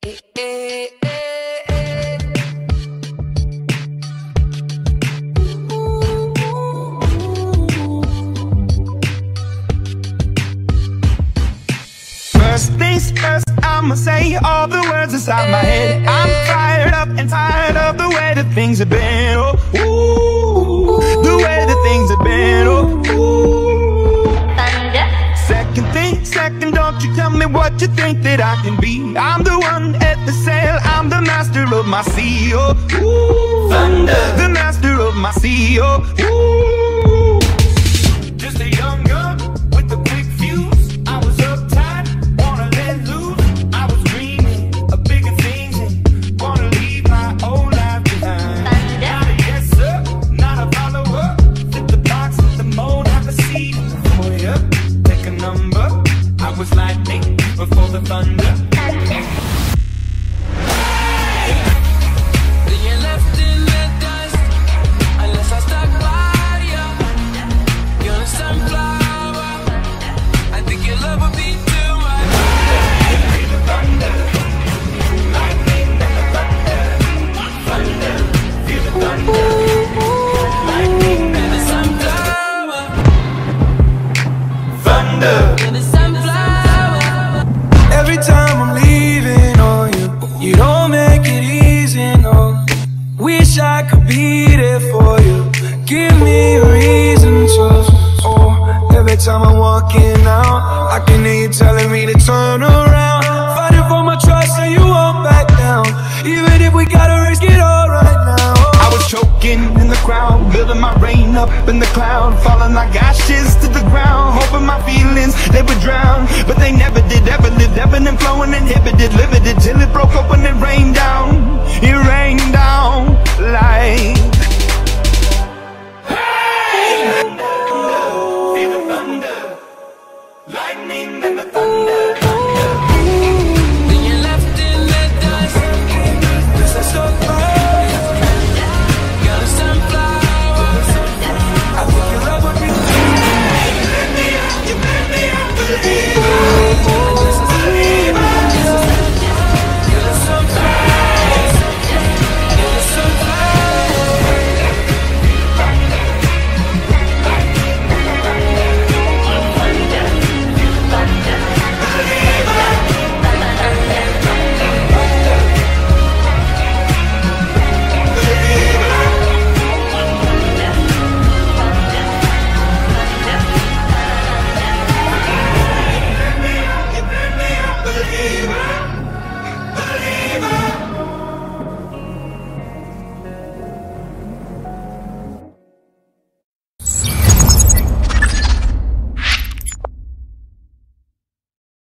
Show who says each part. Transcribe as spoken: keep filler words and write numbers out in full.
Speaker 1: First things first, I'ma say all the words inside my head. I'm fired up and tired of the way that things have been. Oh, ooh, the way that things have been. Oh, ooh. Second thing, second, don't you tell me what you think that I can be. I'm the one at the sail, I'm the master of my sea. Oh, ooh, thunder, the master of my sea. Oh, ooh. Just a young gun with a quick fuse. I was uptight, wanna let loose. I was dreaming of bigger things and wanna leave my old life behind. Not a yes sir, not a follower. Flip the box, flip the mold, have a seat for ya. Take a number. I was lightning before the thunder.
Speaker 2: Every time I'm leaving on you, you don't make it easy, no. Wish I could be there for you. Give me a reason to. Oh, every time I'm walking out, I can hear you telling me to turn around. Fighting for my trust and you won't back down. Even if we gotta risk it all right now.
Speaker 1: I was choking in the crowd, building my rain up in the cloud, falling like ashes to the ground, hoping my feelings, they would drown. But they never did, ever lived, ebbing and flowing, inhibited, limited, till it broke open and rained down. It rained down like hey! Feel the thunder, lightning and the thunder.